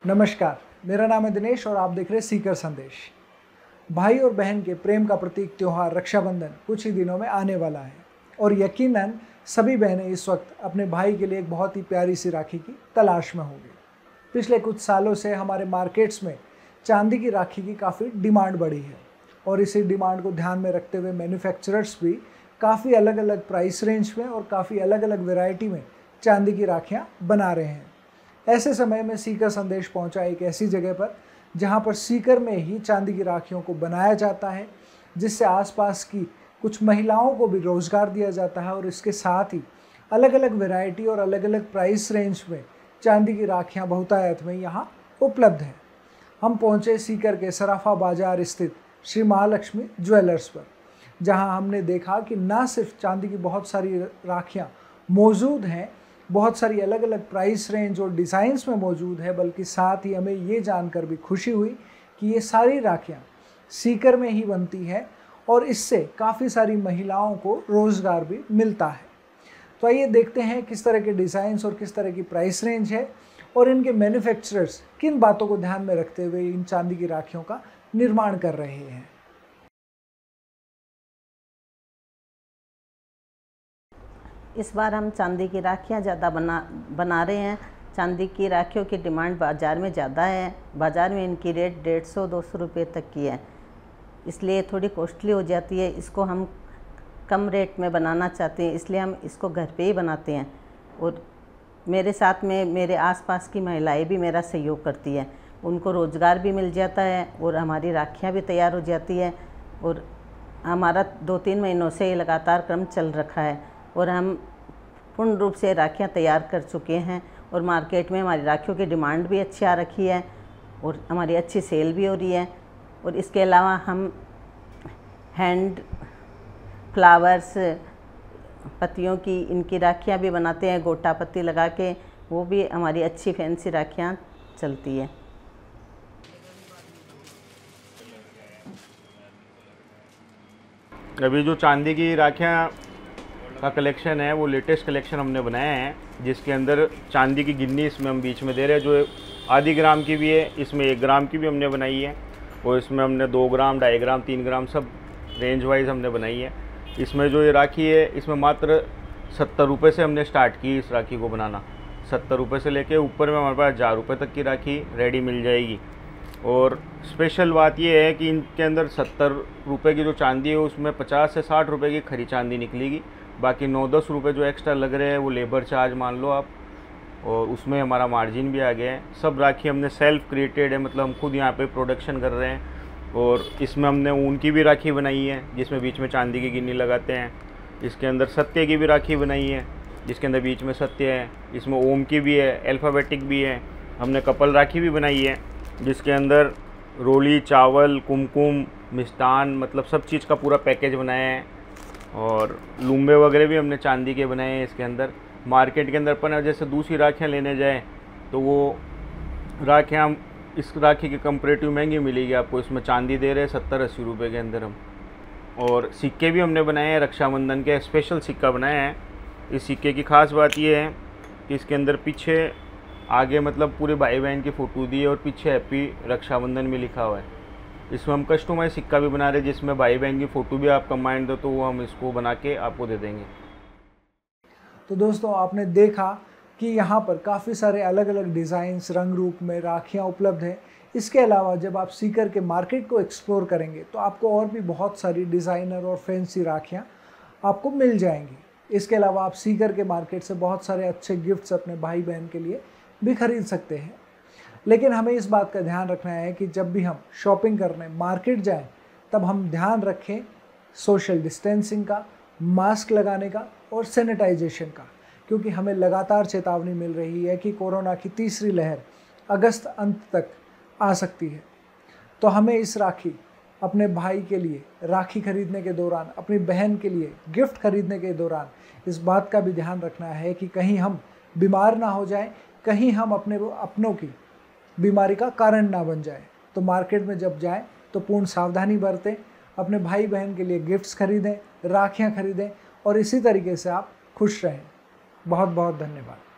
नमस्कार, मेरा नाम है दिनेश और आप देख रहे हैं सीकर संदेश। भाई और बहन के प्रेम का प्रतीक त्यौहार रक्षाबंधन कुछ ही दिनों में आने वाला है और यकीनन सभी बहनें इस वक्त अपने भाई के लिए एक बहुत ही प्यारी सी राखी की तलाश में होंगी। पिछले कुछ सालों से हमारे मार्केट्स में चांदी की राखी की काफ़ी डिमांड बढ़ी है और इसी डिमांड को ध्यान में रखते हुए मैन्युफैक्चरर्स भी काफ़ी अलग अलग प्राइस रेंज में और काफ़ी अलग अलग वेराइटी में चांदी की राखियाँ बना रहे हैं। ऐसे समय में सीकर संदेश पहुंचा एक ऐसी जगह पर जहां पर सीकर में ही चांदी की राखियों को बनाया जाता है, जिससे आसपास की कुछ महिलाओं को भी रोज़गार दिया जाता है और इसके साथ ही अलग अलग वैरायटी और अलग अलग प्राइस रेंज में चांदी की राखियां बहुतायत में यहां उपलब्ध हैं। हम पहुंचे सीकर के सराफा बाजार स्थित श्री महालक्ष्मी ज्वेलर्स पर, जहां हमने देखा कि ना सिर्फ चांदी की बहुत सारी राखियाँ मौजूद हैं, बहुत सारी अलग अलग प्राइस रेंज और डिज़ाइंस में मौजूद है, बल्कि साथ ही हमें ये जानकर भी खुशी हुई कि ये सारी राखियाँ सीकर में ही बनती है और इससे काफ़ी सारी महिलाओं को रोज़गार भी मिलता है। तो आइए देखते हैं किस तरह के डिज़ाइंस और किस तरह की प्राइस रेंज है और इनके मैन्युफैक्चरर्स किन बातों को ध्यान में रखते हुए इन चांदी की राखियों का निर्माण कर रहे हैं। इस बार हम चांदी की राखियाँ ज़्यादा बना रहे हैं। चांदी की राखियों की डिमांड बाज़ार में ज़्यादा है। बाज़ार में इनकी रेट 150-200 रुपये तक की है, इसलिए थोड़ी कॉस्टली हो जाती है। इसको हम कम रेट में बनाना चाहते हैं, इसलिए हम इसको घर पे ही बनाते हैं और मेरे साथ में मेरे आसपास की महिलाएं भी मेरा सहयोग करती है। उनको रोज़गार भी मिल जाता है और हमारी राखियाँ भी तैयार हो जाती है और हमारा 2-3 महीनों से ये लगातार क्रम चल रखा है और हम पूर्ण रूप से राखियाँ तैयार कर चुके हैं और मार्केट में हमारी राखियों की डिमांड भी अच्छी आ रखी है और हमारी अच्छी सेल भी हो रही है। और इसके अलावा हम हैंड फ्लावर्स पत्तियों की इनकी राखियाँ भी बनाते हैं, गोटा पत्ती लगा के, वो भी हमारी अच्छी फैंसी राखियाँ चलती है। अभी जो चांदी की राखियाँ का कलेक्शन है वो लेटेस्ट कलेक्शन हमने बनाया है, जिसके अंदर चांदी की गिन्नी इसमें हम बीच में दे रहे हैं, जो आधी ग्राम की भी है, इसमें 1 ग्राम की भी हमने बनाई है और इसमें हमने 2 ग्राम, 2.5 ग्राम, 3 ग्राम सब रेंज वाइज हमने बनाई है। इसमें जो ये राखी है इसमें मात्र 70 रुपये से हमने स्टार्ट की इस राखी को बनाना। 70 रुपये से लेके ऊपर में हमारे पास 1000 रुपये तक की राखी रेडी मिल जाएगी। और स्पेशल बात ये है कि इनके अंदर 70 रुपये की जो चांदी है उसमें 50 से 60 रुपये की खरी चांदी निकलेगी। बाकी 9-10 रुपये जो एक्स्ट्रा लग रहे हैं वो लेबर चार्ज मान लो आप, और उसमें हमारा मार्जिन भी आ गया है। सब राखी हमने सेल्फ क्रिएटेड है, मतलब हम खुद यहाँ पे प्रोडक्शन कर रहे हैं। और इसमें हमने ऊन की भी राखी बनाई है जिसमें बीच में चांदी की गिन्नी लगाते हैं। इसके अंदर सत्य की भी राखी बनाई है जिसके अंदर बीच में सत्य है। इसमें ओम की भी है, अल्फ़ाबेटिक भी है। हमने कपल राखी भी बनाई है जिसके अंदर रोली, चावल, कुमकुम, मिष्ठान, मतलब सब चीज़ का पूरा पैकेज बनाया है। और लुम्बे वगैरह भी हमने चांदी के बनाए हैं इसके अंदर। मार्केट के अंदर अपन जैसे दूसरी राखियाँ लेने जाएं तो वो राखियाँ इस राखी के कंपैरेटिव महंगी मिलेगी आपको। इसमें चांदी दे रहे हैं 70-80 रुपये के अंदर हम। और सिक्के भी हमने बनाए हैं, रक्षाबंधन के स्पेशल सिक्का बनाया है। इस सिक्के की ख़ास बात ये है कि इसके अंदर पीछे आगे मतलब पूरे भाई बहन की फ़ोटो दी है और पीछे हैप्पी रक्षाबंधन भी लिखा हुआ है। इसमें हम कस्टमाइज सिक्का भी बना रहे हैं जिसमें भाई बहन की फ़ोटो भी आप कमांड दो तो वो हम इसको बना के आपको दे देंगे। तो दोस्तों, आपने देखा कि यहाँ पर काफ़ी सारे अलग अलग डिज़ाइंस, रंग रूप में राखियाँ उपलब्ध हैं। इसके अलावा जब आप सीकर के मार्केट को एक्सप्लोर करेंगे तो आपको और भी बहुत सारी डिज़ाइनर और फैंसी राखियाँ आपको मिल जाएंगी। इसके अलावा आप सीकर के मार्केट से बहुत सारे अच्छे गिफ्ट्स अपने भाई बहन के लिए भी खरीद सकते हैं। लेकिन हमें इस बात का ध्यान रखना है कि जब भी हम शॉपिंग करने मार्केट जाएं तब हम ध्यान रखें सोशल डिस्टेंसिंग का, मास्क लगाने का और सैनिटाइजेशन का, क्योंकि हमें लगातार चेतावनी मिल रही है कि कोरोना की तीसरी लहर अगस्त अंत तक आ सकती है। तो हमें इस राखी अपने भाई के लिए राखी खरीदने के दौरान, अपनी बहन के लिए गिफ्ट खरीदने के दौरान इस बात का भी ध्यान रखना है कि कहीं हम बीमार ना हो जाएं, कहीं हम अपनों की बीमारी का कारण ना बन जाए। तो मार्केट में जब जाएं तो पूर्ण सावधानी बरतें, अपने भाई बहन के लिए गिफ्ट्स खरीदें, राखियाँ खरीदें और इसी तरीके से आप खुश रहें। बहुत बहुत धन्यवाद।